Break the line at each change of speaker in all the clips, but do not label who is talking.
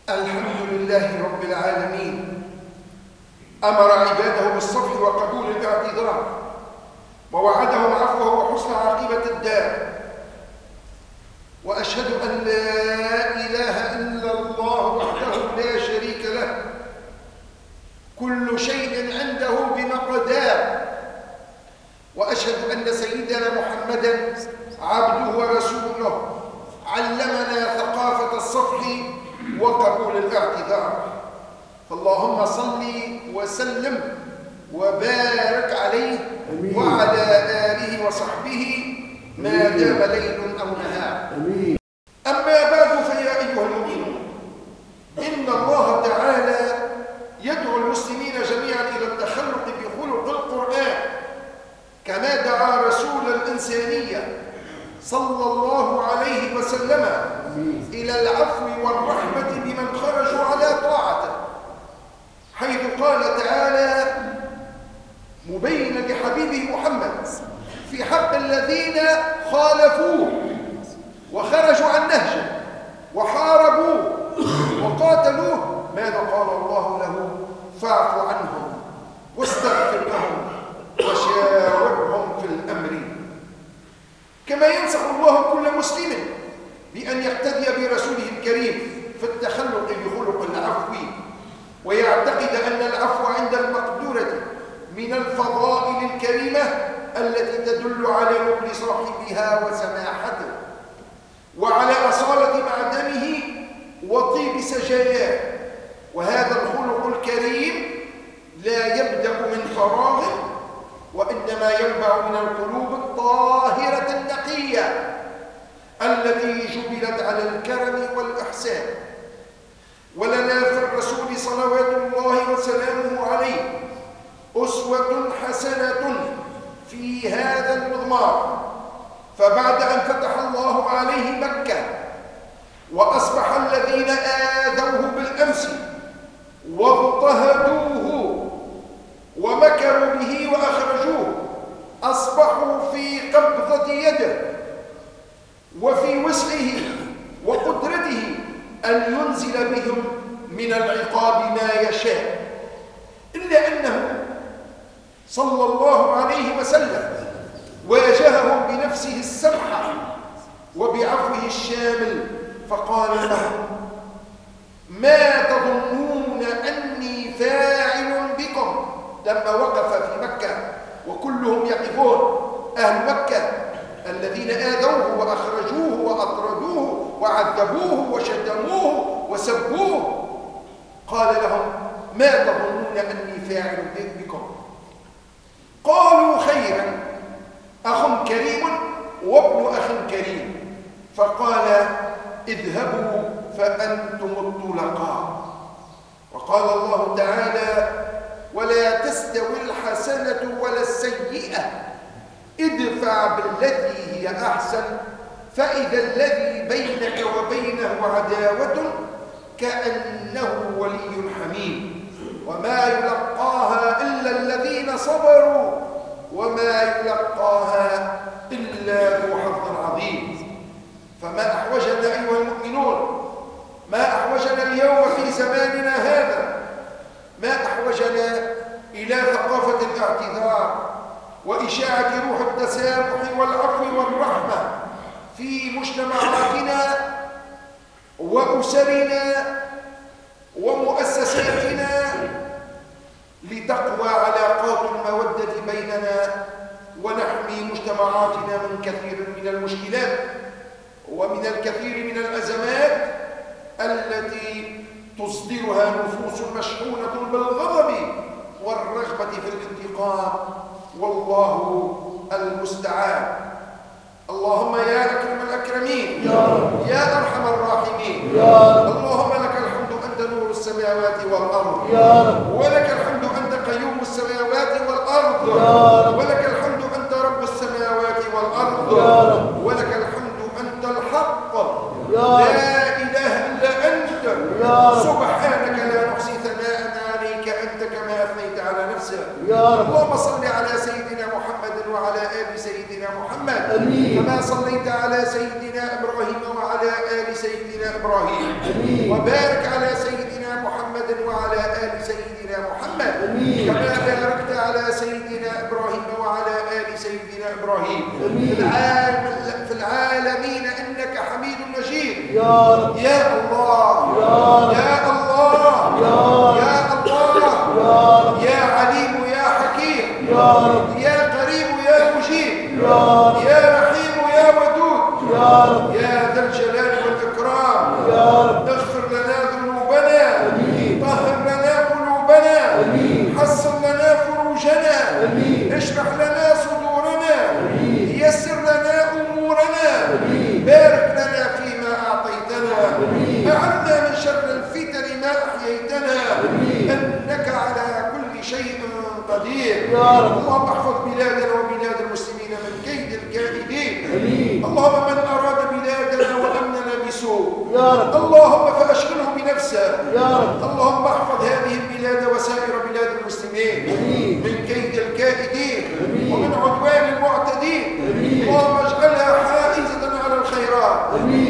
الحمد لله رب العالمين، أمر عباده بالصفح وقبول الاعتذار، ووعدهم عفوه وحسن عاقبة الدار. وأشهد أن لا إله إلا الله وحده لا شريك له، كل شيء عنده بمقدار. وأشهد أن سيدنا محمدًا عبده ورسوله، علمنا ثقافة الصفح وقبول الاعتذار. فاللهم صل وسلم وبارك عليه وعلى آله وصحبه ما دام ليل أو نهار. أما بعد، فيا أيها المؤمنون، إن الله تعالى يدعو المسلمين جميعا إلى التخلق بخلق القرآن، كما دعا رسول الإنسانية صلى الله عليه وسلم إلى العفو والرحمة بمن خرجوا على طاعته، حيث قال تعالى مبينا لحبيبه محمد في حق الذين خالفوه وخرجوا عن نهجه وحاربوه وقاتلوه، ماذا قال الله له؟ فاعف عنهم واستغفر لهم وشاورهم في الأمر. كما ينصح الله كل مسلم بأن يقتدي برسوله الكريم في التخلق بخلق العفو، ويعتقد أن العفو عند المقدورة من الفضائل الكريمة التي تدل على نبل صاحبها وسماحته، وعلى أصالة معدنه وطيب سجاياه. وهذا الخلق الكريم لا يبدأ من فراغ، وإنما ينبع من القلوب الطاهرة النقية التي جبلت على الكرم والإحسان. ولنا في الرسول صلوات الله وسلامه عليه أسوة حسنة في هذا المضمار. فبعد أن فتح الله عليه مكة وأصبح الذين آذوه بالأمس واضطهدوه ومكروا به وأخرجوه أصبحوا في قبضة يده وفي وسعه وقدرته أن ينزل بهم من العقاب ما يشاء، إلا أنه صلى الله عليه وسلم واجههم بنفسه السمحة وبعفوه الشامل، فقال لهم: ما تظنون أني فاعل بكم؟ لما وقف في مكة وكلهم يقفون، أهل مكة الذين آذوه وأخرجوه وأطردوه وعذبوه وشتموه وسبوه، قال لهم: ما تظنون أني فاعل بكم؟ قالوا: خيرا، أخ كريم وابن أخ كريم. فقال: اذهبوا فأنتم الطلقاء. وقال الله تعالى: ولا تستوي الحسنة ولا السيئة، ادفع بالتي هي أحسن فإذا الذي بينك وبينه عداوة كأنه ولي حميم، وما يلقاها إلا الذين صبروا وما يلقاها إلا ذو حظ عظيم. فما أحوجنا أيها المؤمنون، ما أحوجنا اليوم في زماننا هذا، ما أحوجنا إلى ثقافة الاعتذار وإشاعة روح التسامح والعفو والرحمة في مجتمعاتنا وأسرنا ومؤسساتنا، لتقوى علاقات المودة بيننا ونحمي مجتمعاتنا من كثير من المشكلات ومن الكثير من الأزمات التي تصدرها نفوس مشحونة بالغضب والرغبة في الانتقام، والله المستعان. اللهم يا أكرم الأكرمين، يا أرحم الراحمين، اللهم لك الحمد أنت نور السماوات والأرض، ولك الحمد أنت قيوم السماوات والأرض، ولك الحمد أنت رب السماوات والأرض، ولك الحمد أنت الحق، لا إله إلا أنت، سبحانك لا نحصي ثناء عليك أنت كما أثنيت على نفسك. اللهم صل على سيدنا محمد وعلى آل سيدنا محمد كما صليت على سيدنا إبراهيم وعلى آل سيدنا إبراهيم، وبارك على في العالمين إنك حميد مجيد
يا رب
يا الله يا الله يا الله يا عليم يا حكيم يا قريب يا مجيب يا رحيم يا ودود يا ذا الجلال والإكرام اغفر لنا ذنوبنا طهر لنا قلوبنا حصن لنا فروجنا اشرح لنا صدورنا يسر لنا أمورنا بارك لنا فيما أعطيتنا أعذنا من شر الفتن ما أحييتنا إنك على كل شيء قدير اللهم احفظ بلادنا وبلاد المسلمين من كيد الكائدين اللهم من أراد بلادنا وأمننا بسوء اللهم فأشغله بنفسه اللهم احفظ هذه البلاد وسائر بلاد المسلمين من كيد الكائدين ومن عدوان المعتدين اللهم اجعلها حائزة على الخيرات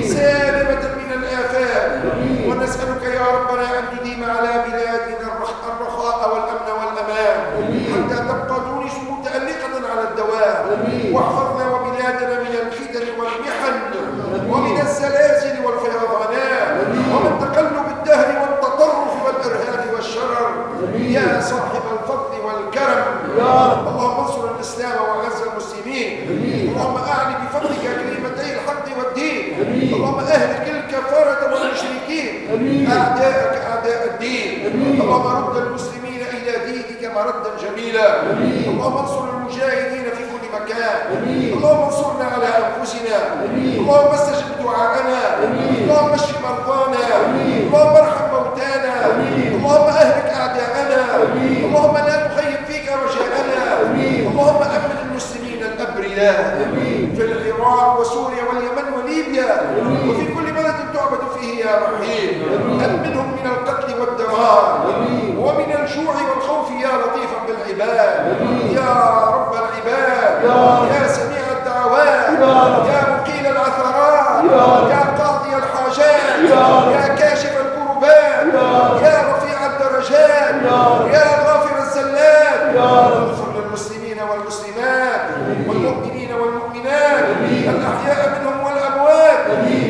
سالمة من الآفات ونسألك يا ربنا أن تديم على بلادنا الرخاء والأمن والأمان حتى تبقى تونس متألقة على الدوام واحفظنا وبلادنا من الفتن والمحن ومن الزلازل والفيضانات ومن تقلب الدهر والتطرف والإرهاب والشرر يا صاحب الفضل والكرم اللهم انصر الإسلام وأعز المسلمين اللهم أعلي بفضلك كلمتي الحق والدين اللهم أهلك الكفرة والمشركين أعداءك أعداء الدين اللهم رد المسلمين إلى دينك مردا جميلا اللهم انصر المجاهدين في كل مكان اللهم انصرنا على أنفسنا اللهم استجب دعاءنا اللهم اشف مرضانا اللهم ارحم موتانا اللهم أهلك أعداءنا اللهم لا تخيب فيك رجاءنا اللهم أمن المسلمين الأبرياء في العراق وسوريا واليمن وليبيا وفي كل بلد تعبد فيه يا رحيم أمنهم من القتل والدمار ومن الجوع والخوف يا لطيفا بالعباد يا رب العباد يا سميع الدعوات يا مقيل العثرات يا قاضي الحاجات يا كاشف الكربات يا رفيع الدرجات يا غافر الزلات اغفر للمسلمين والمسلمات والمؤمنين والمؤمنات الأحياء منهم والأموات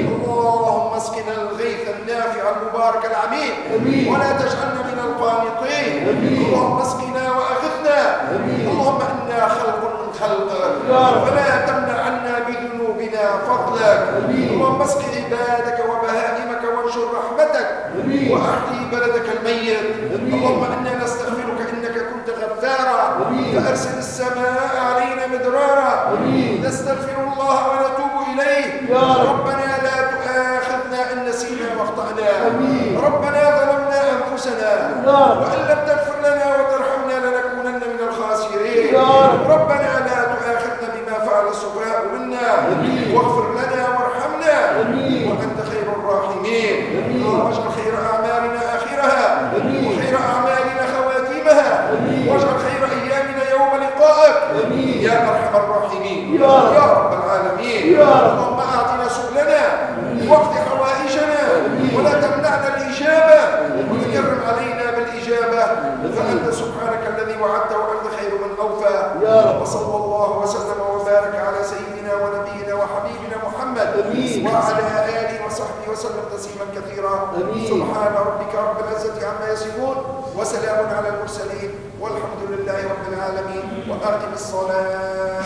اللهم اسقنا الغيث النافع المبارك العميم ولا تجعلنا من القانطين اللهم اسقنا وأغثنا اللهم إنا خلق من خلقك فلا تمنع عنا بذنوبنا فضلك اللهم اسق عبادك وبهائمك وانشر رحمتك وأحيي بلدك الميت اللهم إنا نستغفرك إنك كنت غفارا فأرسل السماء علينا مدرارا نستغفر الله ونتوب إليه ربنا لا تؤاخذنا إن نسينا واخطأنا ربنا ظلمنا أنفسنا وإن لم تغفر لنا وترحمنا لنكونن من الخاسرين ربنا لا تؤاخذنا بما فعل السفهاء منا واغفر لنا وارحمنا وأنت خير الراحمين اللهم اجعل خير أعمالنا آخرها وخير أعمالنا خواتيمها واجعل خير أيامنا يوم لقائك يا أرحم الراحمين يا رب العالمين اللهم أعطنا سؤلنا واقض حوائجنا ولا تمنعنا الإجابة وتكرم علينا بالإجابة فأنت سبحانك الذي وعدت وأنت خير من أوفى وصلى الله وسلم وبارك على سيدنا ونبينا وحبيبنا محمد وعلى آله وصحبه وسلم تسليما كثيرا سبحان ربك رب العزة عما يصفون وسلام على المرسلين والحمد لله رب العالمين وأقم الصلاة